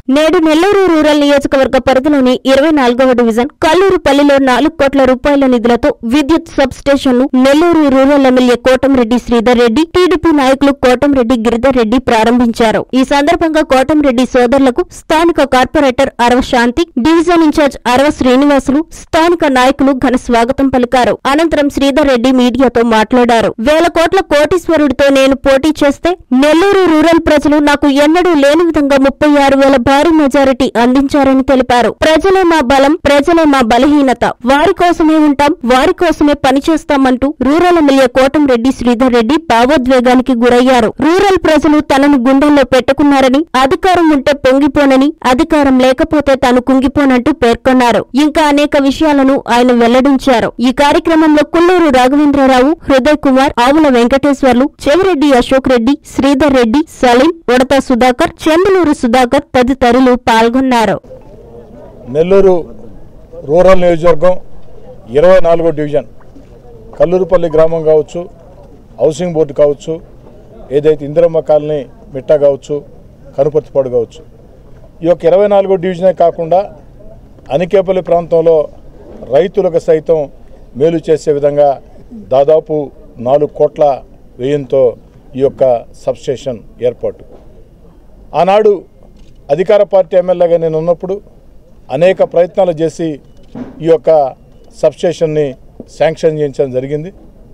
నేడు నెల్లూరు రూరల్ నియోజకవర్గ పరిధిలోని 24వ డివిజన్ కల్లూరుపల్లిలో 4 కోట్ల రూపాయల నిధులతో విద్యుత్ సబ్ స్టేషన్ను Nellore rural MLA Kotamreddy Sridhar Reddy, TDP నాయకులు కోటంరెడ్డి గిరిధర్ రెడ్డి ప్రారంభించారు. ఈ సందర్భంగా కోటంరెడ్డి సోదరులకు స్థానిక corporator Arava Shanti, division incharge Arava Srinivasulu, స్థానిక నాయకులు ఘన స్వాగతం పలికారు. అనంతరం శ్రీధర్ రెడ్డి మీడియాతో మాట్లాడారు. 1000 కోట్ల కోటీశ్వరుడితో నేను పోటీ చేస్తే నెల్లూరు రూరల్ ప్రజలు నాకు ఎన్నడూ లేని విధంగా 36,000 భారీ మెజారిటీ అందించారని తెలిపారు. ప్రజలే మా బలం, ప్రజలే మా బలహీనత, వారి కోసమే ఉంటాం, వారి కోసమే పనిచేస్తామంటూ రూరల్ ఎమ్మెల్యే కోటంరెడ్డి శ్రీధర్ రెడ్డి భావోద్వేగానికి గురయ్యారు. రూరల్ ప్రజలు తనను గుండెల్లో పెట్టుకున్నారని, అధికారం ఉంటే పొంగిపోనని, అధికారం లేకపోతే తాను కుంగిపోనంటూ పేర్కొన్నారు. ఇంకా అనేక విషయాలను ఆయన వెల్లడించారు. ఈ కార్యక్రమంలో కుల్లూరు రాఘవేంద్రరావు, హృదయ్ కుమార్, ఆవుల వెంకటేశ్వర్లు, చెవిరెడ్డి అశోక్ రెడ్డి, శ్రీధర్ రెడ్డి, సలీం, ఉడతా సుధాకర్, చెంబలూరు సుధాకర్ తదితరులు పాల్గొన్నారు. నెల్లూరు రూరల్ నియోజకవర్గం 24వ డివిజన్ కల్లూరుపల్లి గ్రామం కావచ్చు, హౌసింగ్ బోర్డు కావచ్చు, ఏదైతే ఇందిరమ్మ కాలనీ మిట్ట కావచ్చు, కనుపర్తిపాడు కావచ్చు, ఈ యొక్క 24వ డివిజనే కాకుండా అనికేపల్లి ప్రాంతంలో రైతులకు సైతం మేలు చేసే విధంగా దాదాపు 4 కోట్ల వ్యయంతో ఈ యొక్క సబ్స్టేషన్ ఏర్పాటు. ఆనాడు అధికార పార్టీ ఎమ్మెల్యేగా నేను ఉన్నప్పుడు అనేక ప్రయత్నాలు చేసి ఈ యొక్క సబ్స్టేషన్ని శాంక్షన్ చేయించడం జరిగింది.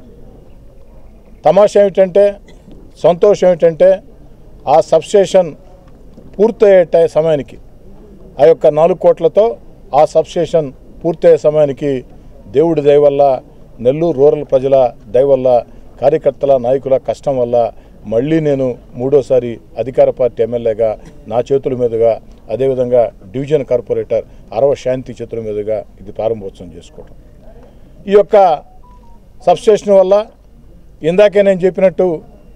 తమాషా ఏమిటంటే, సంతోషం ఏమిటంటే, ఆ సబ్స్టేషన్ పూర్తయ్యే సమయానికి ఆ యొక్క 4 కోట్లతో ఆ సబ్స్టేషన్ పూర్తయ్యే సమయానికి దేవుడి దయ వల్ల, నెల్లూరు రూరల్ ప్రజల దయ వల్ల, కార్యకర్తల నాయకుల కష్టం వల్ల మళ్ళీ నేను 3వసారి అధికార పార్టీ ఎమ్మెల్యేగా నా చేతుల మీదుగా, అదేవిధంగా డివిజన్ కార్పొరేటర్ అరవ శాంతి చేతుల మీదుగా ఇది ప్రారంభోత్సవం చేసుకోవడం. ఈ యొక్క సబ్స్టేషన్ వల్ల ఇందాకే నేను చెప్పినట్టు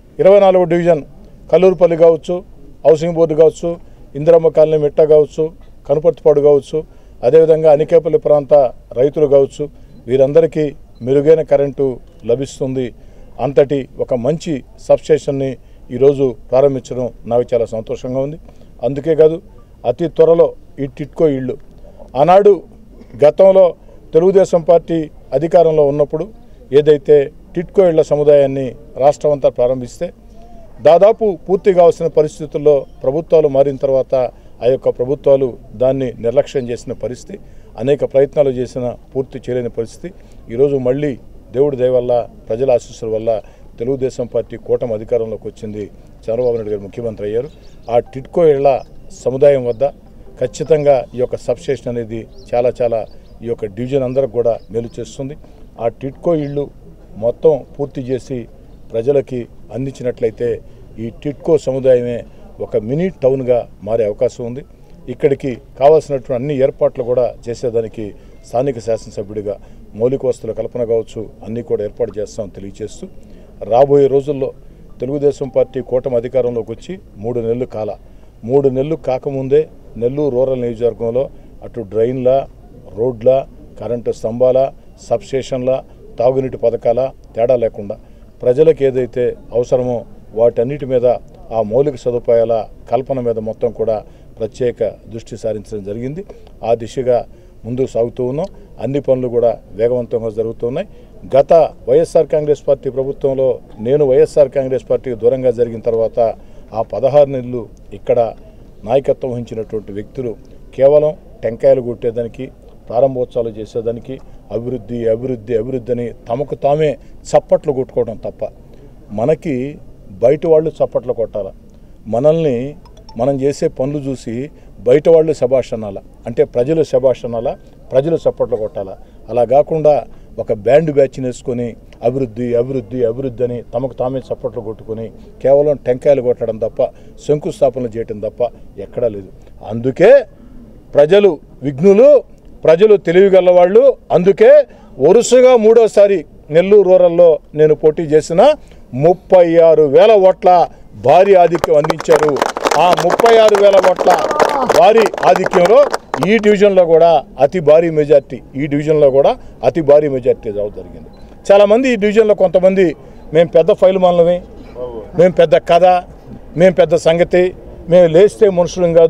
24వ డివిజన్ కల్లూరుపల్లి కావచ్చు, హౌసింగ్ బోర్డు కావచ్చు, ఇందిరమ్మ కాలనీ మిట్ట కావచ్చు, కనుపర్తిపాడు కావచ్చు, అదేవిధంగా అనికేపల్లి ప్రాంత రైతులు కావచ్చు, వీరందరికీ మెరుగైన కరెంటు లభిస్తుంది. అంతటి ఒక మంచి సబ్స్టేషన్ని ఈరోజు ప్రారంభించడం నాకు చాలా సంతోషంగా ఉంది. అందుకే కాదు, అతి త్వరలో ఈ టిట్కో ఇళ్ళు, ఆనాడు గతంలో తెలుగుదేశం పార్టీ అధికారంలో ఉన్నప్పుడు ఏదైతే టిట్కో ఇళ్ల సముదాయాన్ని రాష్ట్రం అంతా ప్రారంభిస్తే దాదాపు పూర్తి కావాల్సిన పరిస్థితుల్లో ప్రభుత్వాలు మారిన తర్వాత ఆ యొక్క ప్రభుత్వాలు దాన్ని నిర్లక్ష్యం చేసిన పరిస్థితి, అనేక ప్రయత్నాలు చేసిన పూర్తి చేయలేని పరిస్థితి. ఈరోజు మళ్ళీ దేవుడి దయ వల్ల, ప్రజల ఆశీస్సుల వల్ల తెలుగుదేశం పార్టీ కూటమి అధికారంలోకి వచ్చింది. చంద్రబాబు నాయుడు గారు ముఖ్యమంత్రి అయ్యారు. ఆ టిట్కో ఇళ్ల సముదాయం వద్ద ఖచ్చితంగా ఈ యొక్క సబ్స్టేషన్ అనేది చాలా ఈ యొక్క డివిజన్ అందరికి కూడా మేలు చేస్తుంది. ఆ టిట్కో ఇళ్ళు మొత్తం పూర్తి చేసి ప్రజలకి అందించినట్లయితే ఈ టిట్కో సముదాయమే ఒక మినీ టౌన్గా మారే అవకాశం ఉంది. ఇక్కడికి కావాల్సినటువంటి అన్ని ఏర్పాట్లు కూడా చేసేదానికి స్థానిక శాసనసభ్యుడిగా మౌలిక వస్తువుల కల్పన కావచ్చు, అన్నీ కూడా ఏర్పాటు చేస్తామని తెలియజేస్తూ, రాబోయే రోజుల్లో తెలుగుదేశం పార్టీ కూటమి అధికారంలోకి వచ్చి 3 నెలలు కాల, 3 నెలలు కాకముందే నెల్లూరు రూరల్ నియోజకవర్గంలో అటు డ్రైన్ల, రోడ్ల, కరెంటు స్తంభాల, సబ్స్టేషన్ల, తాగునీటి పథకాల తేడా లేకుండా ప్రజలకు ఏదైతే అవసరమో వాటన్నిటి మీద, ఆ మౌలిక సదుపాయాల కల్పన మీద మొత్తం కూడా ప్రత్యేక దృష్టి సారించడం జరిగింది. ఆ దిశగా ముందుకు సాగుతూ ఉన్నాం. అన్ని పనులు కూడా వేగవంతంగా జరుగుతున్నాయి. గత వైఎస్ఆర్ కాంగ్రెస్ పార్టీ ప్రభుత్వంలో నేను వైఎస్ఆర్ కాంగ్రెస్ పార్టీకి దూరంగా జరిగిన తర్వాత ఆ 16 నెలలు ఇక్కడ నాయకత్వం వహించినటువంటి వ్యక్తులు కేవలం టెంకాయలు కొట్టేదానికి, ప్రారంభోత్సవాలు చేసేదానికి, అభివృద్ధి అభివృద్ధి అభివృద్ధి అని తమకు తామే చప్పట్లు కొట్టుకోవడం తప్ప, మనకి బయట వాళ్ళు చప్పట్లు కొట్టాల, మనల్ని మనం చేసే పనులు చూసి బయట వాళ్ళు శభాష్ అనాలా, అంటే ప్రజలు శభాష్ అనాలా, ప్రజలు చప్పట్లు కొట్టాలా. అలా కాకుండా ఒక బ్యాండ్ బ్యాచ్ని వేసుకొని అభివృద్ధి అభివృద్ధి అభివృద్ధి అని తమకు తామే చప్పట్లు కొట్టుకొని కేవలం టెంకాయలు కొట్టడం తప్ప, శంకుస్థాపనలు చేయడం తప్ప ఎక్కడా లేదు. అందుకే ప్రజలు విఘ్నులు, ప్రజలు తెలివిగలవాళ్ళు. అందుకే వరుసగా 3వసారి నెల్లూరు రూరల్లో నేను పోటీ చేసిన 36,000 ఓట్ల భారీ ఆధిక్యం అందించారు. ఆ 36,000 ఓట్ల భారీ ఆధిక్యంలో ఈ డివిజన్లో కూడా అతి భారీ మెజార్టీ, ఈ డివిజన్లో కూడా అతి భారీ మెజార్టీ జరిగింది. చాలామంది ఈ డివిజన్లో కొంతమంది మేము పెద్ద ఫైల్ మాలమే, మేము పెద్ద కథ, మేము పెద్ద సంగతి, మేము లేస్తే మనుషులం కాదు,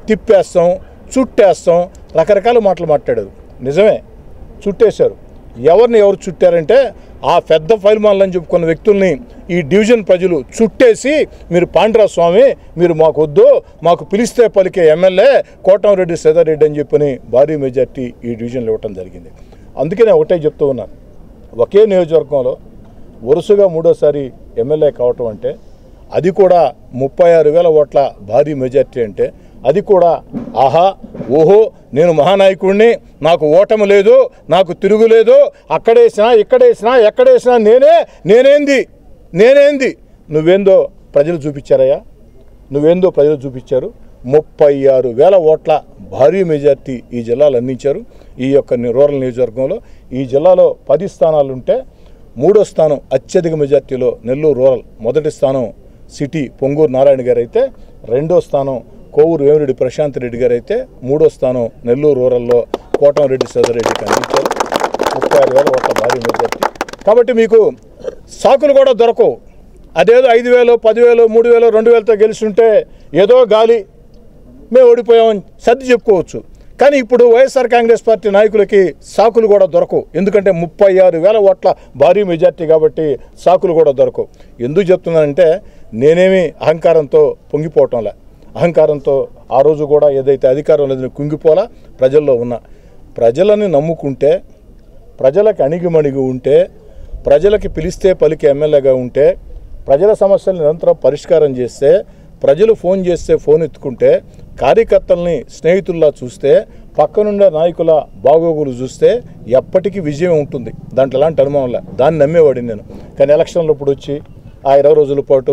తిప్పేస్తాం, చుట్టేస్తాం, రకరకాల మాటలు మాట్లాడారు. నిజమే, చుట్టేశారు. ఎవరిని ఎవరు చుట్టారంటే ఆ పెద్ద ఫైల్మాన్లని చెప్పుకున్న వ్యక్తుల్ని ఈ డివిజన్ ప్రజలు చుట్టేసి, మీరు పాండ్రా స్వామి, మీరు మాకు వద్దు, మాకు పిలిస్తే పలికే ఎమ్మెల్యే కోటంరెడ్డి శ్రీధర్ రెడ్డి అని చెప్పని భారీ మెజార్టీ ఈ డివిజన్లో ఇవ్వటం జరిగింది. అందుకనే ఒకటే చెప్తూ ఉన్నాను, ఒకే నియోజకవర్గంలో వరుసగా మూడోసారి ఎమ్మెల్యే కావటం అంటే, అది కూడా 36,000 ఓట్ల భారీ మెజార్టీ అంటే, అది కూడా ఆహా ఓహో నేను మహానాయకుడిని, నాకు ఓటమి లేదు, నాకు తిరుగులేదు, అక్కడేసినా ఇక్కడేసినా ఎక్కడేసినా నేనేంది నువ్వేందో ప్రజలు చూపించారయ్యా, నువ్వేందో ప్రజలు చూపించారు. 36,000 ఓట్ల భారీ మెజార్టీ ఈ జిల్లాలో అందించారు. ఈ యొక్క రూరల్ నియోజకవర్గంలో ఈ జిల్లాలో 10 స్థానాలుంటే 3వ స్థానం అత్యధిక మెజార్టీలో నెల్లూరు రూరల్, మొదటి స్థానం సిటీ పొంగూరు నారాయణ గారు అయితే, 2వ స్థానం కోవూరు వేమిరెడ్డి ప్రశాంత్ రెడ్డి గారు అయితే, 3వ స్థానం నెల్లూరు రూరల్లో కోటంరెడ్డి శ్రీధర్ రెడ్డికి అందించారు. 36,000 ఓట్ల భారీ మెజార్టీ. కాబట్టి మీకు సాకులు కూడా దొరకవు. అదేదో 5,000, 10,000, 3,000, 2,000తో గెలుస్తుంటే ఏదో గాలి మేము ఓడిపోయామని సర్ది చెప్పుకోవచ్చు. కానీ ఇప్పుడు వైఎస్ఆర్ కాంగ్రెస్ పార్టీ నాయకులకి సాకులు కూడా దొరకవు. ఎందుకంటే 36,000 ఓట్ల భారీ మెజార్టీ కాబట్టి సాకులు కూడా దొరకవు. ఎందుకు చెప్తున్నానంటే, నేనేమి అహంకారంతో పొంగిపోవటంలే. అహంకారంతో ఆ రోజు కూడా ఏదైతే అధికారం లేదని కుంగిపోలా, ప్రజల్లో ఉన్న ప్రజలని నమ్ముకుంటే, ప్రజలకు అణిగిమణిగి ఉంటే, ప్రజలకి పిలిస్తే పలికి ఎమ్మెల్యేగా ఉంటే, ప్రజల సమస్యలు నిరంతరం పరిష్కారం చేస్తే, ప్రజలు ఫోన్ చేస్తే ఫోన్ ఎత్తుకుంటే, కార్యకర్తల్ని స్నేహితుల్లా చూస్తే, పక్కనుండే నాయకుల బాగోగులు చూస్తే ఎప్పటికీ విజయం ఉంటుంది. దాంట్లో ఎలాంటి అనుమానంలే. దాన్ని నమ్మేవాడిని నేను. కానీ ఎలక్షన్లో ఇప్పుడు వచ్చి ఆ 20 రోజుల పాటు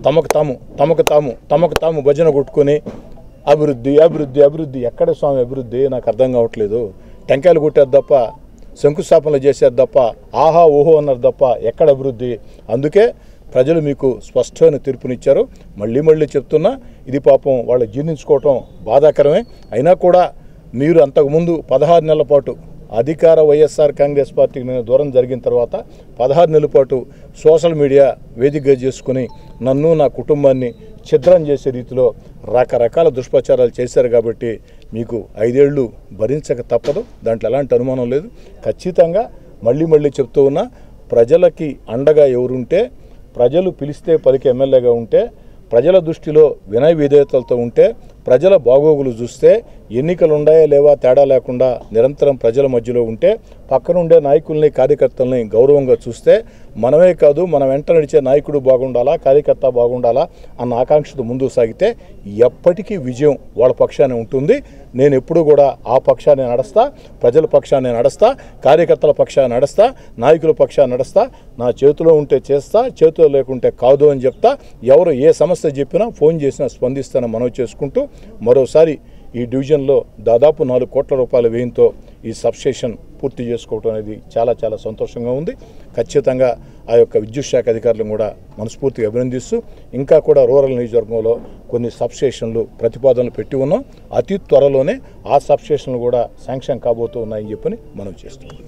తమకు తాము భజన కొట్టుకొని అభివృద్ధి అభివృద్ధి అభివృద్ధి, ఎక్కడ స్వామి అభివృద్ధి? నాకు అర్థం కావట్లేదు. టెంకాయలు కొట్టారు తప్ప, శంకుస్థాపనలు చేశారు తప్ప, ఆహా ఓహో అన్నారు తప్ప, ఎక్కడ అభివృద్ధి? అందుకే ప్రజలు మీకు స్పష్టమైన తీర్పునిచ్చారు. మళ్ళీ చెప్తున్నా, ఇది పాపం వాళ్ళు జీర్ణించుకోవటం బాధాకరమే. అయినా కూడా మీరు అంతకుముందు 16 నెలల పాటు అధికార వైఎస్ఆర్ కాంగ్రెస్ పార్టీకి నేను దూరం జరిగిన తర్వాత 16 నెలల పాటు సోషల్ మీడియా వేదికగా చేసుకుని నన్ను, నా కుటుంబాన్ని ఛిద్రం చేసే రీతిలో రకరకాల దుష్ప్రచారాలు చేశారు. కాబట్టి మీకు 5 ఏళ్ళు భరించక తప్పదు. దాంట్లో ఎలాంటి అనుమానం లేదు. ఖచ్చితంగా మళ్ళీ చెప్తూ ఉన్నా, ప్రజలకి అండగా ఎవరుంటే, ప్రజలు పిలిస్తే పలికి ఎమ్మెల్యేగా ఉంటే, ప్రజల దృష్టిలో వినయ విధేయతలతో ఉంటే, ప్రజల బాగోగులు చూస్తే, ఎన్నికలు ఉన్నాయా లేవా తేడా లేకుండా నిరంతరం ప్రజల మధ్యలో ఉంటే, పక్కనుండే నాయకుల్ని కార్యకర్తల్ని గౌరవంగా చూస్తే, మనమే కాదు మన వెంట నడిచే నాయకుడు బాగుండాలా, కార్యకర్త బాగుండాలా అన్న ఆకాంక్షతో ముందుకు సాగితే ఎప్పటికీ విజయం వాళ్ళ పక్షానే ఉంటుంది. నేను ఎప్పుడూ కూడా ఆ పక్షాన్ని నడుస్తా, ప్రజల పక్షాన్ని నడుస్తా, కార్యకర్తల పక్షాన్ని నడుస్తా, నాయకుల పక్షాన్ని నడుస్తా. నా చేతిలో ఉంటే చేస్తా, చేతిలో లేకుంటే కాదు అని చెప్తా. ఎవరు ఏ సమస్య చెప్పినా ఫోన్ చేసినా స్పందిస్తానని మనవి చేసుకుంటూ, మరోసారి ఈ డివిజన్లో దాదాపు 4 కోట్ల రూపాయల వ్యయంతో ఈ సబ్స్టేషన్ పూర్తి చేసుకోవడం అనేది చాలా సంతోషంగా ఉంది. ఖచ్చితంగా ఆ యొక్క విద్యుత్ శాఖ అధికారులను కూడా మనస్ఫూర్తిగా అభినందిస్తూ, ఇంకా కూడా రూరల్ నియోజకవర్గంలో కొన్ని సబ్స్టేషన్లు ప్రతిపాదనలు పెట్టి ఉన్నాం. అతి త్వరలోనే ఆ సబ్స్టేషన్లు కూడా శాంక్షన్ కాబోతూ ఉన్నాయని చెప్పని మనం చేస్తున్నాం.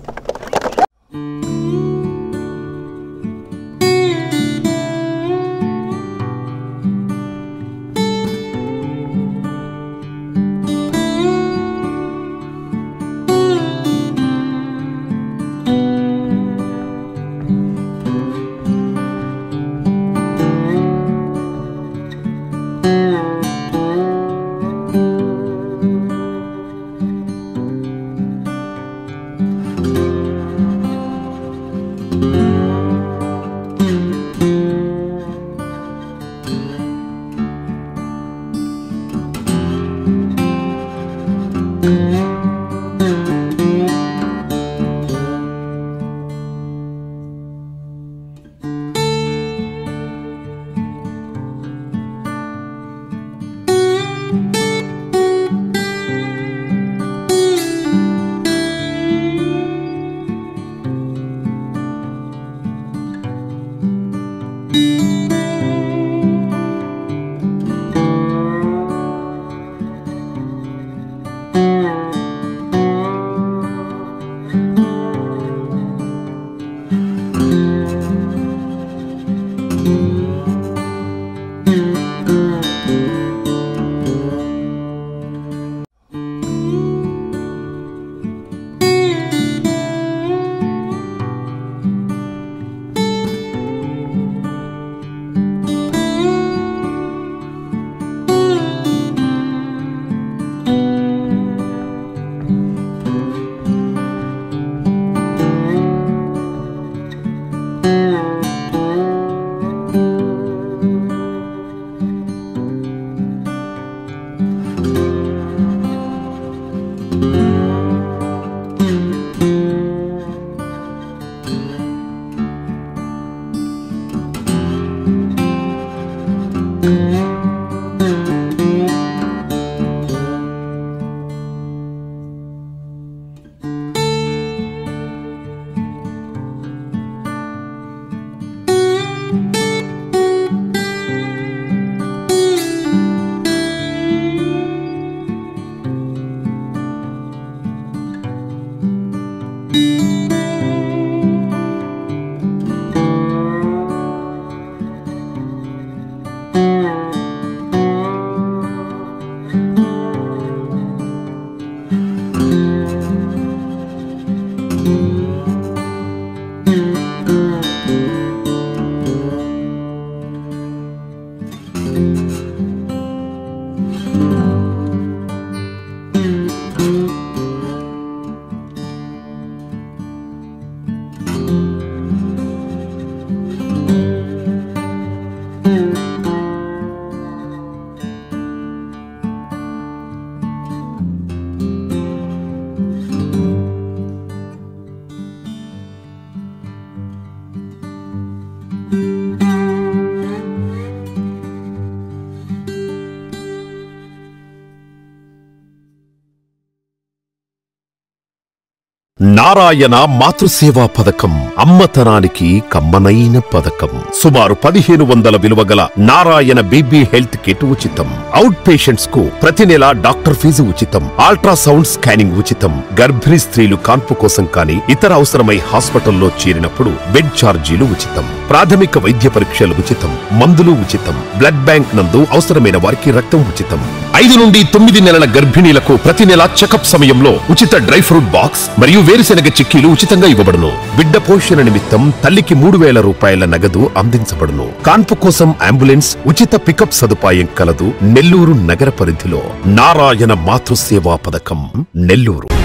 నారాయణ మాతృసేవా పథకం అమ్మతనానికి కమ్మనైన పథకం. సుమారు 1500 విలువగల నారాయణ బీబీ హెల్త్ కిట్ ఉచితం. అవుట్ పేషెంట్స్ కు ప్రతి నెల డాక్టర్ ఫీజు ఉచితం. అల్ట్రాసౌండ్ స్కానింగ్ ఉచితం. గర్భిణీ స్త్రీలు కాన్పు కోసం కానీ ఇతర అవసరమై హాస్పిటల్లో చేరినప్పుడు బెడ్ ఛార్జీలు ఉచితం. ప్రాథమిక వైద్య పరీక్షలు ఉచితం. మందులు ఉచితం. బ్లడ్ బ్యాంక్ నందు అవసరమైన వారికి రక్తం ఉచితం. 5 నుండి 9 నెలల గర్భిణీలకు ప్రతి నెల చెకప్ సమయంలో ఉచిత డ్రై ఫ్రూట్ బాక్స్ మరియు వేరుశెనగ చిక్కీలు ఉచితంగా ఇవ్వబడును. బిడ్డ పోషణ నిమిత్తం తల్లికి 3000 రూపాయల నగదు అందించబడును. కాన్పు కోసం అంబులెన్స్ ఉచిత పికప్ సదుపాయం కలదు. నెల్లూరు నగర పరిధిలో నారాయణ మాతృసేవా పథకం, నెల్లూరు.